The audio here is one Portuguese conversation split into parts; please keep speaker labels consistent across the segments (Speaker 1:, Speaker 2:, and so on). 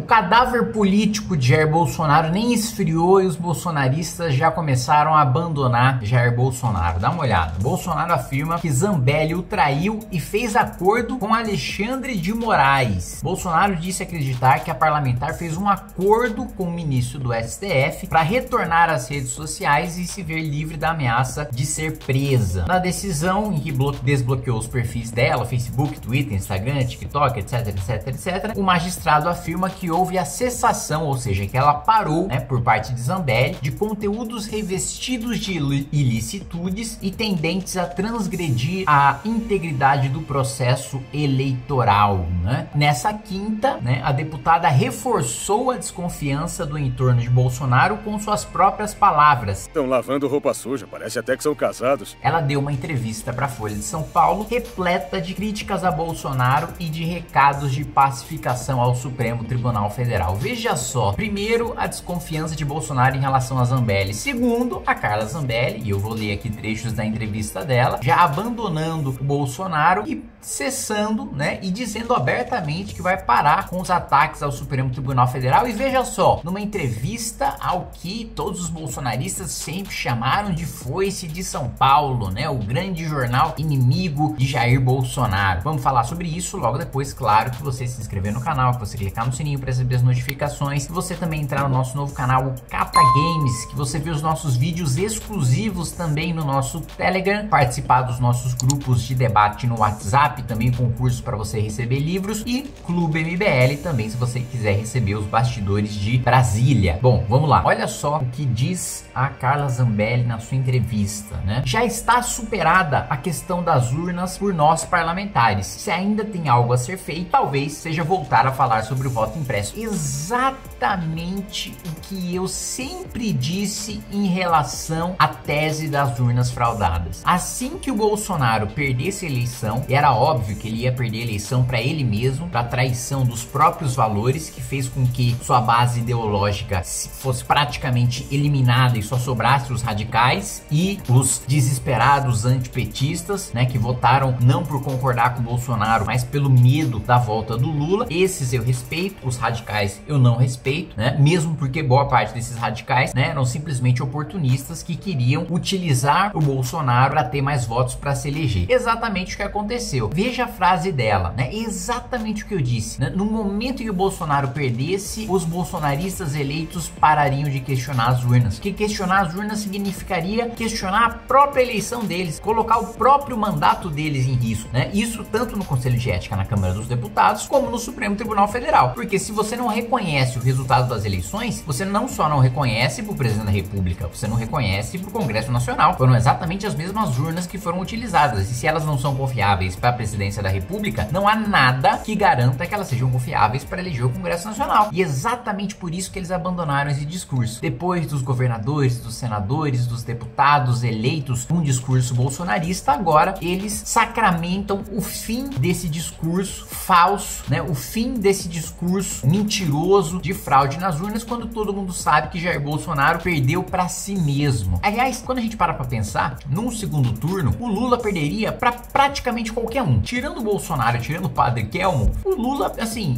Speaker 1: cadáver político de Jair Bolsonaro nem esfriou e os bolsonaristas já começaram a abandonar Jair Bolsonaro. Dá uma olhada. Bolsonaro afirma que Zambelli o traiu e fez acordo com Alexandre de Moraes. Bolsonaro disse acreditar que a parlamentar fez um acordo com o ministro do STF para retornar às redes sociais e se ver livre da ameaça de ser presa. Na decisão em que desbloqueou os perfis dela, Facebook, Twitter, Instagram, TikTok, etc, o magistrado afirma que houve a cessação, ou seja, que ela parou, por parte de Zambelli, de conteúdos revestidos de ilicitudes e tendentes a transgredir a integridade do processo eleitoral, Nessa quinta, a deputada reforçou a desconfiança do entorno de Bolsonaro com suas próprias palavras.
Speaker 2: Estão lavando roupa suja, parece até que são casados.
Speaker 1: Ela deu uma entrevista para a Folha de São Paulo, repleta de críticas a Bolsonaro e de recados de pacificação ao Supremo Tribunal Federal. Veja só, primeiro, a desconfiança de Bolsonaro em relação a Zambelli. Segundo, a Carla Zambelli, e eu vou ler aqui trechos da entrevista dela, já abandonando o Bolsonaro e cessando, e dizendo abertamente que vai parar com os ataques ao Supremo Tribunal Federal. E veja só, numa entrevista ao que todos os bolsonaristas sempre chamaram de Foice de São Paulo, o grande jornal inimigo de Jair Bolsonaro. Vamos falar sobre isso logo depois, claro, que você se inscrever no canal, que você clicar no sininho para receber as notificações, que você também entrar no nosso novo canal, o Cata Games, que você vê os nossos vídeos exclusivos também no nosso Telegram, participar dos nossos grupos de debate no WhatsApp, também concurso para você receber livros, e Clube MBL também, se você quiser receber os bastidores de Brasília. Bom, vamos lá. Olha só o que diz a Carla Zambelli na sua entrevista, Já está superada a questão das urnas por nós parlamentares. Se ainda tem algo a ser feito, talvez seja voltar a falar sobre o voto impresso. Exatamente o que eu sempre disse em relação à tese das urnas fraudadas. Assim que o Bolsonaro perdesse a eleição, era óbvio que ele ia perder a eleição para ele mesmo, para traição dos próprios valores, que fez com que sua base ideológica fosse praticamente eliminada e só sobrasse os radicais e os desesperados antipetistas, que votaram não por concordar com o Bolsonaro, mas pelo medo da volta do Lula. Esses eu respeito, os radicais eu não respeito, mesmo porque boa parte desses radicais, eram simplesmente oportunistas que queriam utilizar o Bolsonaro para ter mais votos para se eleger. Exatamente o que aconteceu. Veja a frase dela, exatamente o que eu disse, no momento em que o Bolsonaro perdesse, os bolsonaristas eleitos parariam de questionar as urnas, que questionar as urnas significaria questionar a própria eleição deles, colocar o próprio mandato deles em risco, Isso tanto no Conselho de Ética na Câmara dos Deputados, como no Supremo Tribunal Federal, porque se você não reconhece o resultado das eleições, você não só não reconhece pro presidente da República, você não reconhece pro Congresso Nacional. Foram exatamente as mesmas urnas que foram utilizadas, e se elas não são confiáveis para a presidência da República, não há nada que garanta que elas sejam confiáveis para eleger o Congresso Nacional. E exatamente por isso que eles abandonaram esse discurso. Depois dos governadores, dos senadores, dos deputados eleitos um discurso bolsonarista, agora eles sacramentam o fim desse discurso falso, o fim desse discurso mentiroso de fraude nas urnas, quando todo mundo sabe que Jair Bolsonaro perdeu para si mesmo. Aliás, quando a gente para pensar, num segundo turno, o Lula perderia para praticamente qualquer um. Tirando o Bolsonaro, tirando o padre Kelmo, o Lula,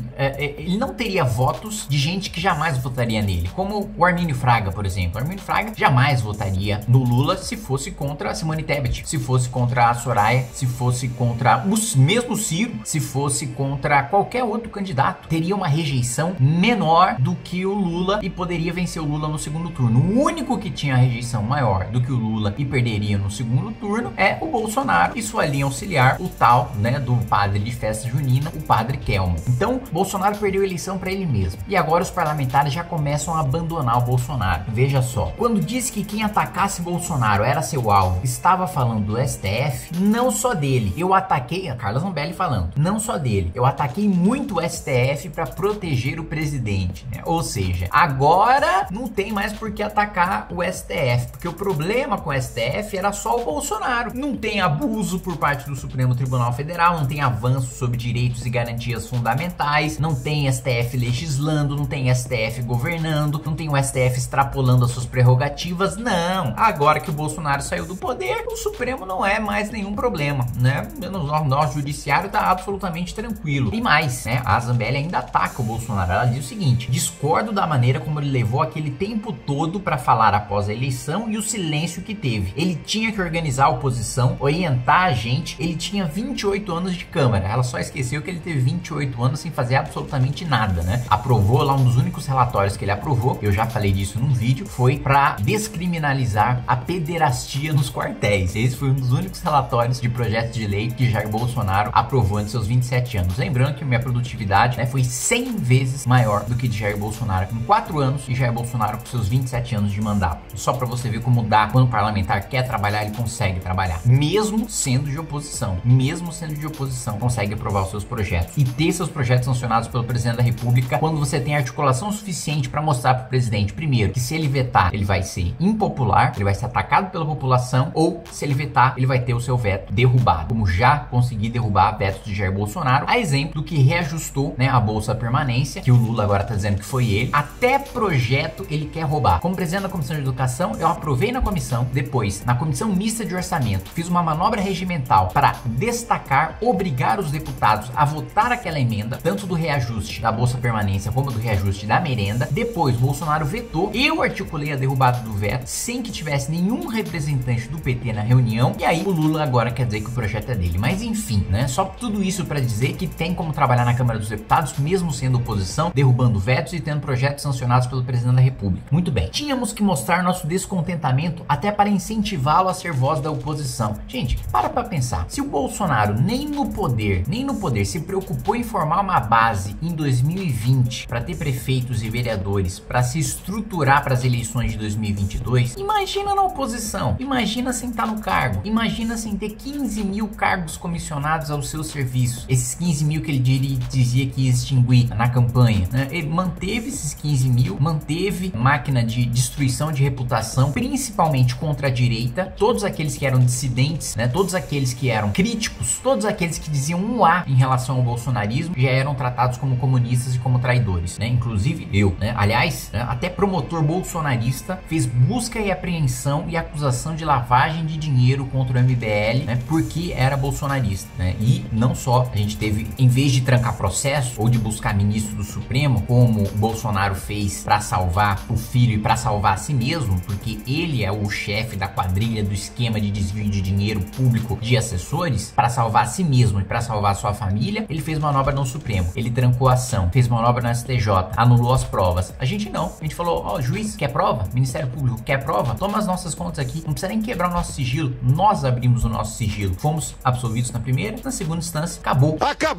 Speaker 1: ele não teria votos de gente que jamais votaria nele, como o Armínio Fraga, por exemplo. O Armínio Fraga jamais votaria no Lula se fosse contra a Simone Tebet, se fosse contra a Soraya, se fosse contra o mesmo Ciro, se fosse contra qualquer outro candidato. Teria uma rejeição menor do que o Lula e poderia vencer o Lula no segundo turno. O único que tinha rejeição maior do que o Lula e perderia no segundo turno é o Bolsonaro e sua linha auxiliar, o tal, do padre de festa junina, o padre Kelmo. Então, Bolsonaro perdeu a eleição para ele mesmo. E agora os parlamentares já começam a abandonar o Bolsonaro. Veja só, quando disse que quem atacasse Bolsonaro era seu alvo, estava falando do STF, não só dele. Eu ataquei, a Carla Zambelli falando, não só dele. Eu ataquei muito o STF para proteger o presidente, Ou seja, agora não tem mais por que atacar o STF, porque o problema com o STF era só o Bolsonaro. Não tem abuso por parte do Supremo Tribunal Tribunal Federal, não tem avanço sobre direitos e garantias fundamentais, não tem STF legislando, não tem STF governando, não tem o STF extrapolando as suas prerrogativas, não. Agora que o Bolsonaro saiu do poder, o Supremo não é mais nenhum problema, né? Nosso judiciário tá absolutamente tranquilo. E mais, né? A Zambelli ainda ataca o Bolsonaro. Ela diz o seguinte: discordo da maneira como ele levou aquele tempo todo para falar após a eleição e o silêncio que teve. Ele tinha que organizar a oposição, orientar a gente. Ele tinha 28 anos de Câmara. Ela só esqueceu que ele teve 28 anos sem fazer absolutamente nada, né? Aprovou lá, um dos únicos relatórios que ele aprovou, eu já falei disso num vídeo, foi para descriminalizar a pederastia nos quartéis. Esse foi um dos únicos relatórios de projeto de lei que Jair Bolsonaro aprovou em seus 27 anos. Lembrando que minha produtividade, né, foi 100 vezes maior do que de Jair Bolsonaro em 4 anos e Jair Bolsonaro com seus 27 anos de mandato. Só para você ver como dá, quando o parlamentar quer trabalhar, ele consegue trabalhar. Mesmo sendo de oposição, consegue aprovar os seus projetos e ter seus projetos sancionados pelo presidente da República quando você tem articulação suficiente para mostrar para o presidente, primeiro, que se ele vetar, ele vai ser impopular, ele vai ser atacado pela população, ou se ele vetar, ele vai ter o seu veto derrubado, como já consegui derrubar vetos de Jair Bolsonaro, a exemplo do que reajustou, né, a Bolsa Permanência, que o Lula agora tá dizendo que foi ele. Até projeto ele quer roubar. Como presidente da Comissão de Educação, eu aprovei na comissão, depois, na Comissão Mista de Orçamento, fiz uma manobra regimental para destacar, obrigar os deputados a votar aquela emenda, tanto do reajuste da Bolsa Permanência como do reajuste da merenda. Depois, Bolsonaro vetou, eu articulei a derrubada do veto, sem que tivesse nenhum representante do PT na reunião, e aí o Lula agora quer dizer que o projeto é dele. Mas enfim, né, só tudo isso para dizer que tem como trabalhar na Câmara dos Deputados, mesmo sendo oposição, derrubando vetos e tendo projetos sancionados pelo presidente da República. Muito bem, tínhamos que mostrar nosso descontentamento até para incentivá-lo a ser voz da oposição. Gente, para pensar, se o Bolsonaro nem no poder se preocupou em formar uma base em 2020 para ter prefeitos e vereadores, para se estruturar para as eleições de 2022, imagina na oposição, imagina sem estar no cargo, imagina sem ter 15 mil cargos comissionados ao seu serviço, esses 15 mil que ele dizia que ia extinguir na campanha, né? Ele manteve esses 15 mil, manteve máquina de destruição de reputação, principalmente contra a direita, todos aqueles que eram dissidentes, né? Todos aqueles que eram críticos, todos aqueles que diziam um A em relação ao bolsonarismo, já eram tratados como comunistas e como traidores, né? Inclusive eu, né? Aliás, né? Até promotor bolsonarista fez busca e apreensão e acusação de lavagem de dinheiro contra o MBL, né? Porque era bolsonarista, né? E não só, a gente teve, em vez de trancar processo ou de buscar ministro do Supremo, como o Bolsonaro fez para salvar o filho e para salvar a si mesmo, porque ele é o chefe da quadrilha do esquema de desvio de dinheiro público de assessores, para salvar a si mesmo e para salvar a sua família, ele fez manobra no Supremo, ele trancou a ação, fez manobra no STJ, anulou as provas. A gente não, a gente falou, ó, juiz, quer prova? Ministério Público, quer prova? Toma as nossas contas aqui, não precisa nem quebrar o nosso sigilo, nós abrimos o nosso sigilo, fomos absolvidos na primeira, na segunda instância, acabou,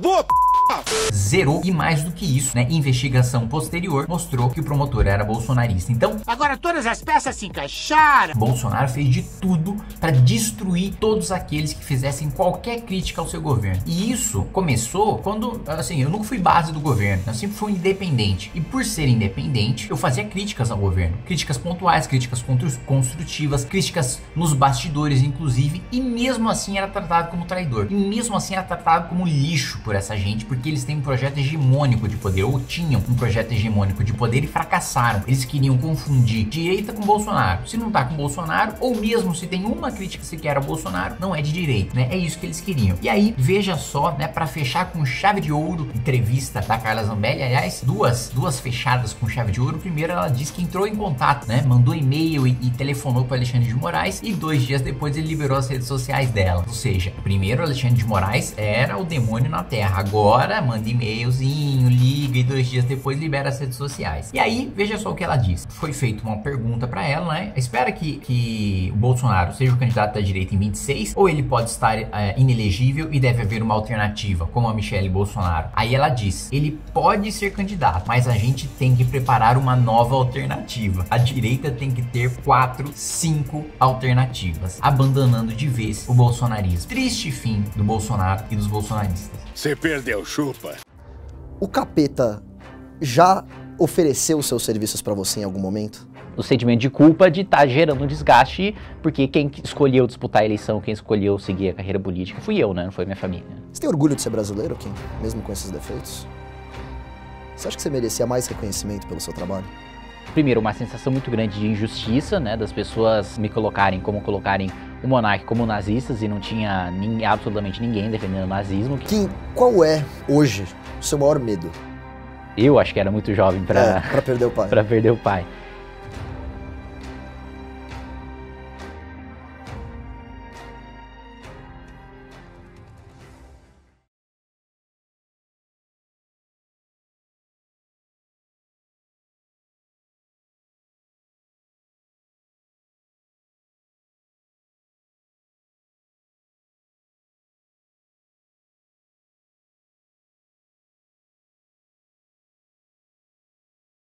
Speaker 1: zerou. E mais do que isso, né, investigação posterior mostrou que o promotor era bolsonarista. Então,
Speaker 3: agora todas as peças se encaixaram.
Speaker 1: Bolsonaro fez de tudo para destruir todos aqueles que fizessem qualquer crítica ao seu governo. E isso começou quando, assim, eu nunca fui base do governo, eu sempre fui independente. E por ser independente, eu fazia críticas ao governo, críticas pontuais, críticas construtivas, críticas nos bastidores, inclusive, e mesmo assim era tratado como traidor. E mesmo assim era tratado como lixo por essa gente, porque eles têm um projeto hegemônico de poder, ou tinham um projeto hegemônico de poder e fracassaram. Eles queriam confundir direita com Bolsonaro. Se não tá com Bolsonaro, ou mesmo se tem uma crítica sequer ao Bolsonaro, não é de direita, né? É isso que eles queriam. E aí, veja só, né, para fechar com chave de ouro, entrevista da Carla Zambelli, aliás, duas fechadas com chave de ouro. Primeiro, ela disse que entrou em contato, né, mandou e-mail e telefonou para Alexandre de Moraes, e 2 dias depois ele liberou as redes sociais dela. Ou seja, primeiro Alexandre de Moraes era o demônio na terra, agora manda e-mailzinho, liga, e 2 dias depois libera as redes sociais. E aí, veja só o que ela disse. Foi feita uma pergunta para ela, né, espera que o Bolsonaro seja o candidato da direita em 26, ou ele pode estar inelegível e deve haver uma alternativa, como a Michelle Bolsonaro. Aí ela diz, ele pode ser candidato, mas a gente tem que preparar uma nova alternativa. A direita tem que ter 4, 5 alternativas, abandonando de vez o bolsonarismo. Triste fim do Bolsonaro e dos bolsonaristas.
Speaker 2: Você perdeu, chupa.
Speaker 4: O Capeta já ofereceu seus serviços pra você em algum momento?
Speaker 1: o sentimento de culpa de estar gerando um desgaste, porque quem escolheu disputar a eleição, quem escolheu seguir a carreira política fui eu, né? Não foi minha família.
Speaker 4: Você tem orgulho de ser brasileiro, Kim? Mesmo com esses defeitos? Você acha que você merecia mais reconhecimento pelo seu trabalho?
Speaker 1: Primeiro, uma sensação muito grande de injustiça, né? Das pessoas me colocarem o monarca como nazistas e não tinha absolutamente ninguém defendendo o nazismo.
Speaker 4: Kim, qual é, hoje, o seu maior medo?
Speaker 1: Eu acho que era muito jovem pra
Speaker 4: perder o pai.
Speaker 1: Pra perder o pai.